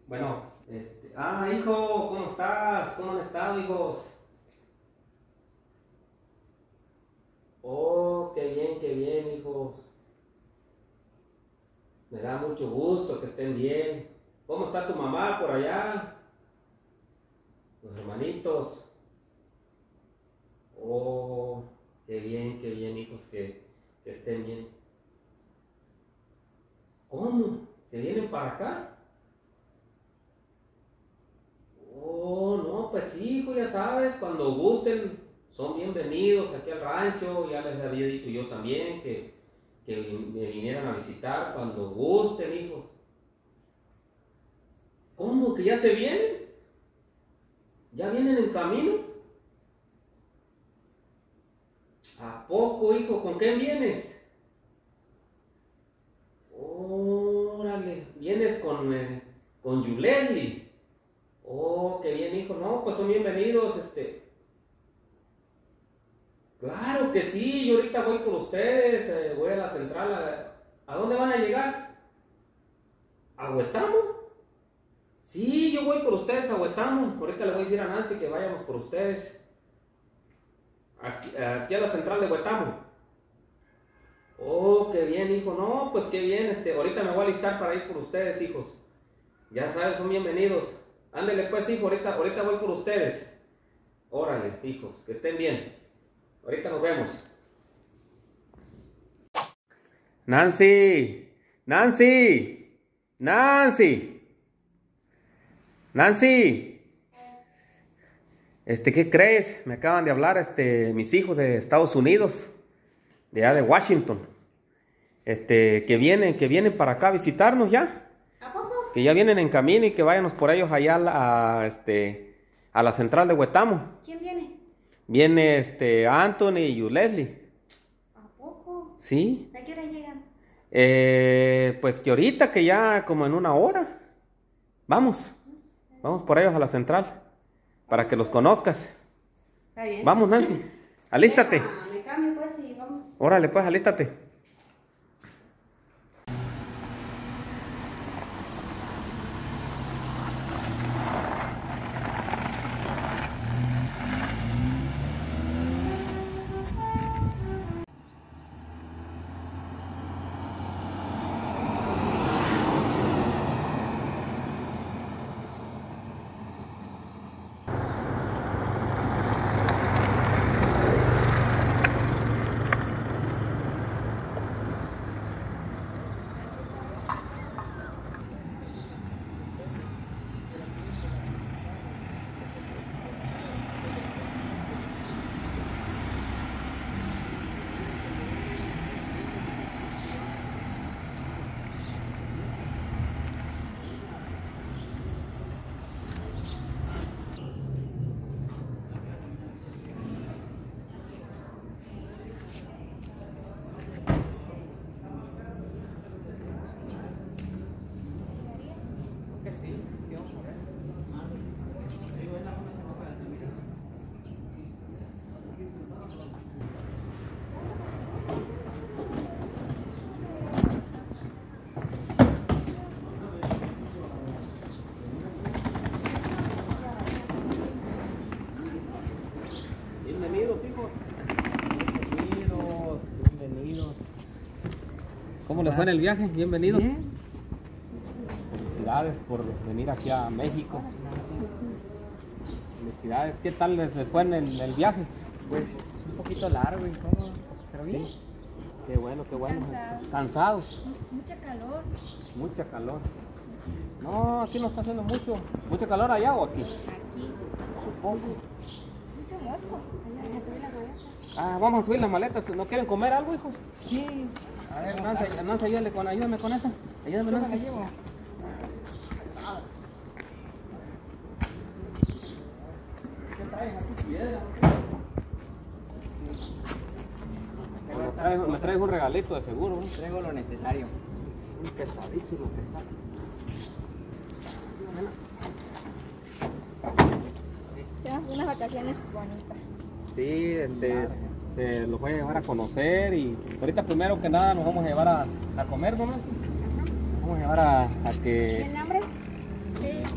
Bueno, hijo, ¿cómo estás? ¿Cómo han estado, hijos? Oh, qué bien, hijos. Me da mucho gusto que estén bien. ¿Cómo está tu mamá por allá? Los hermanitos. Oh, qué bien, hijos, que estén bien. ¿Cómo? ¿Que vienen para acá? Oh, no, pues sí, hijo, ya sabes, cuando gusten, son bienvenidos aquí al rancho. Ya les había dicho yo también que me vinieran a visitar cuando gusten, hijos. ¿Cómo? ¿Que ya se vienen? ¿Ya vienen en camino? ¿A poco, hijo? ¿Con qué vienes? Órale, vienes con Yuleli. Oh, qué bien, hijo. No, pues son bienvenidos, Claro que sí, yo ahorita voy por ustedes, voy a la central. ¿A dónde van a llegar? ¿A Huetamo? Sí, yo voy por ustedes a Huetamo. Ahorita le voy a decir a Nancy que vayamos por ustedes. Aquí a la central de Huetamo. Oh, qué bien, hijo. No, pues qué bien, ahorita me voy a alistar para ir por ustedes, hijos. Ya saben, son bienvenidos. Ándele pues, hijo, ahorita voy por ustedes. Órale, hijos, que estén bien. Ahorita nos vemos. Nancy, Nancy, Nancy, Nancy. ¿Qué crees? Me acaban de hablar, mis hijos de Estados Unidos, de allá de Washington. Que vienen para acá a visitarnos ya. ¿A poco? Que ya vienen en camino y que váyanos por ellos allá a la central de Huetamo. ¿Quién viene? Viene Anthony y Leslie. ¿A poco? ¿Sí? ¿A qué hora llegan? Pues que ahorita, que ya como en una hora. Vamos por ellos a la central para que los conozcas. Está bien. Vamos, Nancy, alístate. Me cambio pues y vamos. Órale pues, alístate. Bienvenidos, hijos. Bienvenidos. ¿Cómo les fue en el viaje? Bienvenidos. Bien. Felicidades por venir aquí a México. Felicidades. ¿Qué tal les fue en el viaje? Pues un poquito largo y incómodo, pero bien. Sí. Qué bueno, qué bueno. Cansados. Cansados. Mucha calor. Mucha calor. No, aquí no está haciendo mucho. ¿Mucho calor allá o aquí? Aquí. Poco. Mucho mosco. Allá, subir la maleta. Vamos a subir las maletas. ¿No quieren comer algo, hijos? Sí. A ver, Nancy, ayúdame con esa. Ayúdame, Yo me la Nancy. llevo. ¿Qué traes aquí? Piedra. Me traes un regalito de seguro, ¿no? Traigo lo necesario. Muy pesadísimo que está. Tenemos unas vacaciones bonitas. Sí, se los voy a llevar a conocer y ahorita primero que nada nos vamos a llevar a comer, ¿no? Nos vamos a llevar a que... ¿El hambre? Sí.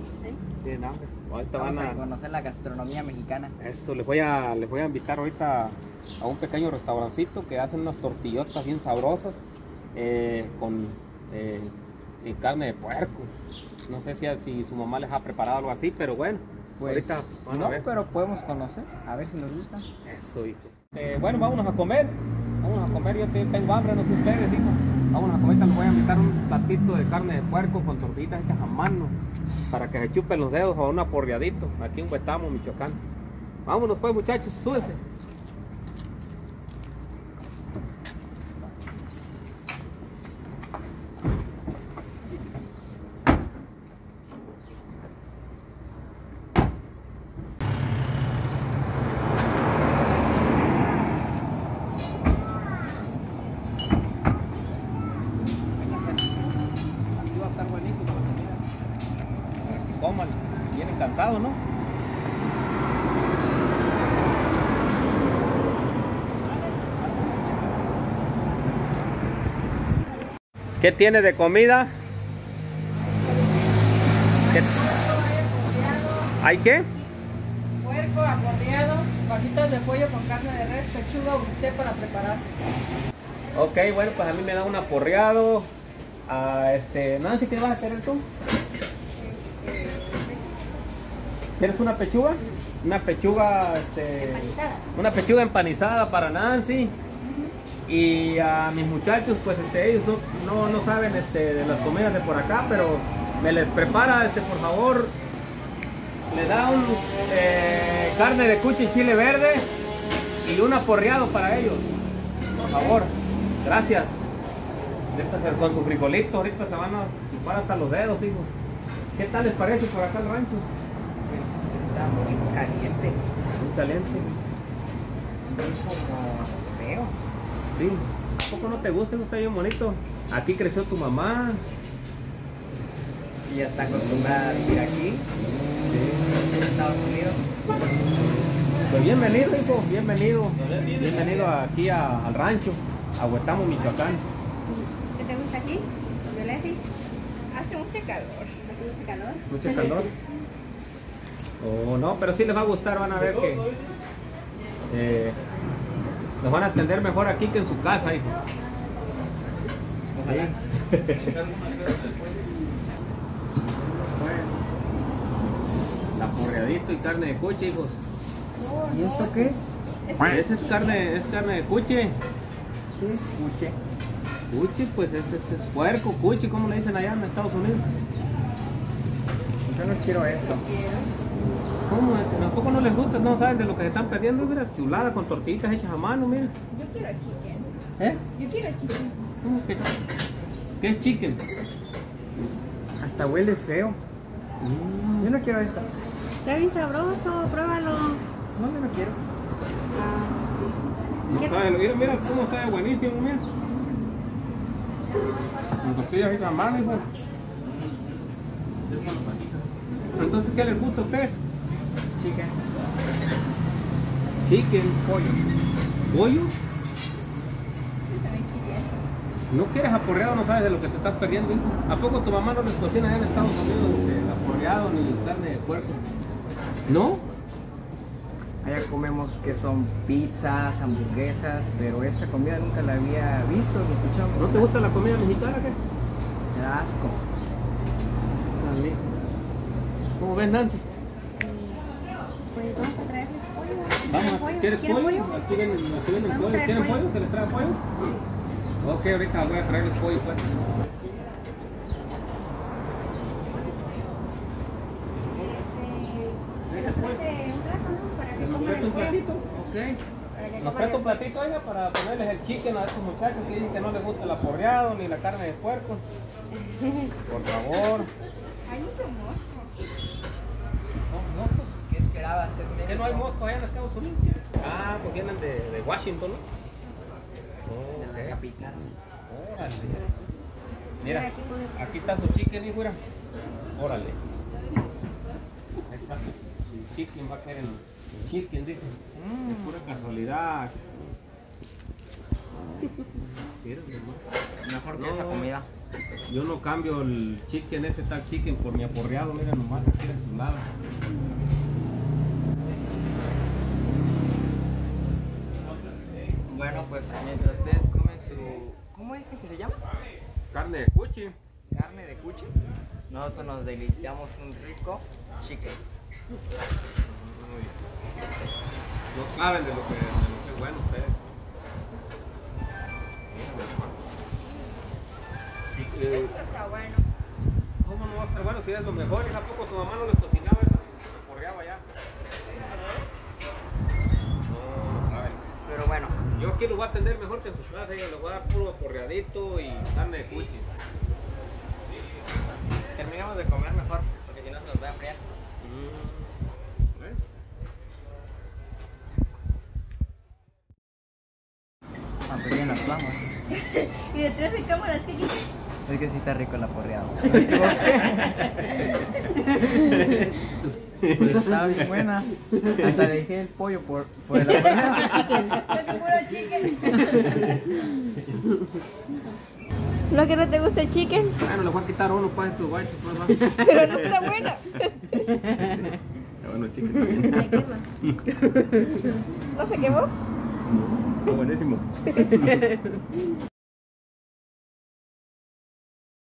tienen hambre. Ahorita Vamos van a conocer la gastronomía mexicana. Eso, les voy a invitar ahorita a un pequeño restaurancito que hacen unas tortillotas bien sabrosas con carne de puerco. No sé si su mamá les ha preparado algo así, pero bueno, Pues ahorita van a no, ver. pero podemos conocer, a ver si nos gusta. Eso, hijo. Bueno, vámonos a comer. Vámonos a comer, yo tengo hambre, no sé ustedes, hijo. Vámonos a comer, les voy a invitar un platito de carne de puerco con tortillitas hechas a mano para que se chupen los dedos o un aporreadito aquí en Huetamo, Michoacán. Vámonos pues, muchachos, súbense. Aquí va a estar buenísimo la comida. Para que coman, vienen cansados, ¿no? ¿Qué tiene de comida? ¿Qué? ¿Hay qué? Puerco aporreado, fajitas de pollo con carne de res, pechuga o bistec para preparar. Ok, bueno, pues a mí me da un aporreado. Nancy, ¿qué vas a querer tú? ¿Quieres una pechuga? Una pechuga, una pechuga empanizada para Nancy. Y a mis muchachos, pues ellos no saben de las comidas de por acá, pero me les prepara, por favor, le da un carne de cuche y chile verde y un aporreado para ellos, por favor, gracias. Con su frijolito, ahorita se van a chupar hasta los dedos, hijos. ¿Qué tal les parece por acá el rancho? Pues está muy caliente, Muy caliente. muy como feo. Sí. ¿A poco no te gusta? Está bien bonito. Aquí creció tu mamá. Y ya está acostumbrada a vivir aquí, en Estados Unidos. Pues bienvenido, hijo, bienvenido. Bienvenido aquí al rancho, a Huetamo, Michoacán. ¿Qué te gusta aquí? ¿Violeti? Hace mucho calor. ¿Hace mucho calor? Mucho calor. Oh, no, pero sí les va a gustar, van a ver que los van a atender mejor aquí que en su casa, hijo. Ojalá. Apurreadito y carne de cuche, hijos. ¿Y esto qué es? Esa es carne de cuche. ¿Qué es cuche? Cuche, pues es puerco, cuche, ¿cómo le dicen allá en Estados Unidos? Yo no quiero esto. ¿Cómo? ¿Tampoco no les gusta? ¿No saben de lo que se están perdiendo? Mira, chulada con tortillitas hechas a mano, mira. Yo quiero chicken. ¿Eh? Yo quiero chicken. ¿Cómo que? ¿Qué es chicken? Hasta huele feo. Yo no quiero esto. Está bien sabroso, pruébalo. No, yo no quiero. No sabe, mira cómo está de buenísimo, mira. Con tortillas hechas a mano, hijo. Entonces, ¿qué les gusta a ustedes? Chicken. Chicken, Pollo. pollo. También chicken. ¿No quieres aporreado? No sabes de lo que te estás perdiendo, hijo. ¿A poco tu mamá no les cocina allá en Estados Unidos aporreado ni carne de puerco? ¿No? Allá comemos que son pizzas, hamburguesas, pero esta comida nunca la había visto ni escuchado. ¿No te gusta la comida mexicana, qué? Me da asco. Dale. ¿Cómo ves, Nancy? Pues vamos a traerle pollo. Vamos, ¿quieres pollo? Aquí vienen Vamos a pollo. traer ¿Quieren pollo. pollo? ¿Se les trae pollo? Ok, ahorita voy a traerles pollo, pues. Un plato, ¿no? Para que ¿Nos coman presta el un pollo. platito? Ok. Para que Nos coman presta un el platito, oiga, para ponerles el chicken a estos muchachos que dicen que no les gusta el aporreado ni la carne de puerco. Por favor. Hay mucho mosco. ¿No? ¿Moscos? ¿Qué esperabas? Es ¿Por qué no hay moscos allá en Estados Unidos? Ah, pues vienen de Washington, ¿no? Oh, de la capital. Órale. Mira, aquí está su chicken, hijo, mira. Órale. Ahí está. Su chicken va a caer en chicken, dice. Es pura casualidad. Mira nomás. Mejor que No. esa comida. Yo no cambio el chicken, ese tal chicken, por mi aporreado, mira nomás, aquí de tu lado. Bueno, pues mientras ustedes comen su... ¿Cómo dicen que se llama? Carne de cuchi. Carne de cuche. Nosotros nos deleitamos un rico chicken. No saben de lo que es bueno ustedes. Esto está bueno. ¿Cómo no va a estar bueno si es lo mejor? ¿A poco tu mamá no les cocinaba eso? Porreaba ya. No, no saben. Pero bueno, Yo aquí lo voy a atender mejor que en sus casas. Yo les voy a dar puro porreadito y carne de cuchi. terminemos de comer mejor, porque si no se nos va a enfriar. ¿Eh? Ah, pues ya nos vamos. Y detrás de cámaras, ¿qué quieres? Es que sí está rico el aporreado. Pues estaba bien buena. Hasta dejé el pollo por el aporreado. No te puro chicken. ¿No que no te gusta el chicken? Bueno, le voy a quitar uno para estos guachos. Pues, va. Pero no está bueno. Está bueno, chicken también. ¿No se quemó? Está buenísimo.